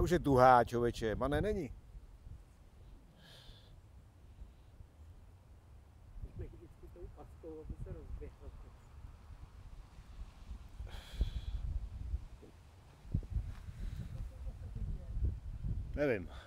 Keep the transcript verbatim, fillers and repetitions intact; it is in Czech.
už je tuhá, člověče, mané není. Vždycky tou paskou, aby se rozběhl. Nevím.